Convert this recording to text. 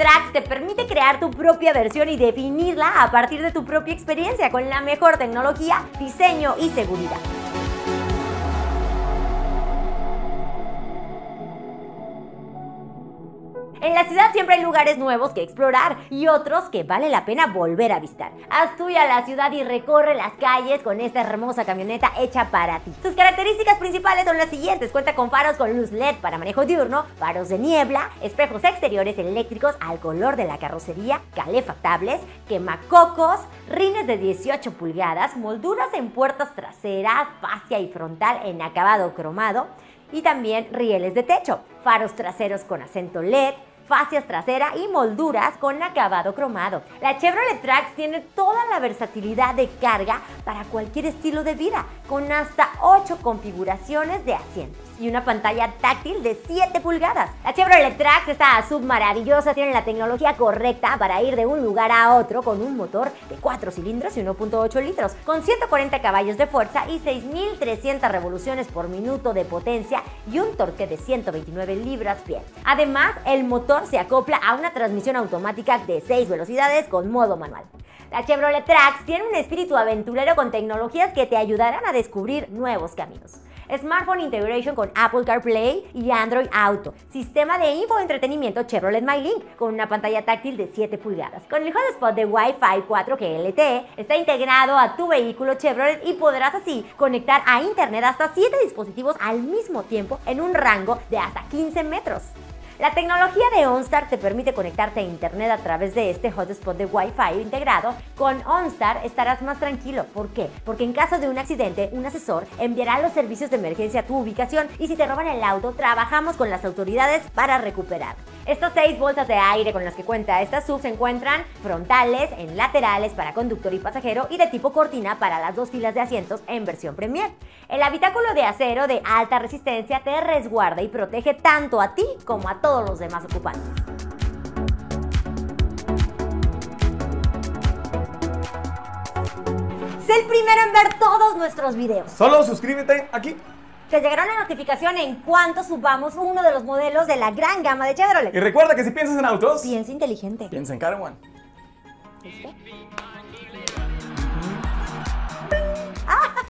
Trax te permite crear tu propia versión y definirla a partir de tu propia experiencia con la mejor tecnología, diseño y seguridad. En la ciudad siempre hay lugares nuevos que explorar y otros que vale la pena volver a visitar. Haz tuya la ciudad y recorre las calles con esta hermosa camioneta hecha para ti. Sus características principales son las siguientes: cuenta con faros con luz LED para manejo diurno, faros de niebla, espejos exteriores eléctricos al color de la carrocería, calefactables, quemacocos, rines de 18 pulgadas, molduras en puertas traseras, fascia y frontal en acabado cromado y también rieles de techo, faros traseros con acento LED, fascias trasera y molduras con acabado cromado. La Chevrolet Trax tiene toda la versatilidad de carga para cualquier estilo de vida, con hasta 8 configuraciones de asientos y una pantalla táctil de 7 pulgadas. La Chevrolet Trax está submaravillosa, tiene la tecnología correcta para ir de un lugar a otro con un motor de 4 cilindros y 1.8 litros, con 140 caballos de fuerza y 6.300 revoluciones por minuto de potencia y un torque de 129 libras-pie. Además, el motor se acopla a una transmisión automática de 6 velocidades con modo manual. La Chevrolet Trax tiene un espíritu aventurero con tecnologías que te ayudarán a descubrir nuevos caminos. Smartphone Integration con Apple CarPlay y Android Auto. Sistema de infoentretenimiento Chevrolet MyLink con una pantalla táctil de 7 pulgadas. Con el hotspot de Wi-Fi 4G LTE está integrado a tu vehículo Chevrolet y podrás así conectar a internet hasta 7 dispositivos al mismo tiempo en un rango de hasta 15 metros. La tecnología de OnStar te permite conectarte a internet a través de este hotspot de Wi-Fi integrado. Con OnStar estarás más tranquilo. ¿Por qué? Porque en caso de un accidente, un asesor enviará los servicios de emergencia a tu ubicación y si te roban el auto, trabajamos con las autoridades para recuperar. Estas 6 bolsas de aire con las que cuenta esta SUV se encuentran frontales, en laterales para conductor y pasajero y de tipo cortina para las 2 filas de asientos en versión Premier. El habitáculo de acero de alta resistencia te resguarda y protege tanto a ti como a todos los demás ocupantes. Sé el primero en ver todos nuestros videos. Solo suscríbete aquí. Te llegará una notificación en cuanto subamos uno de los modelos de la gran gama de Chevrolet. Y recuerda que si piensas en autos, piensa inteligente. piensa en Car One. ¿Listo?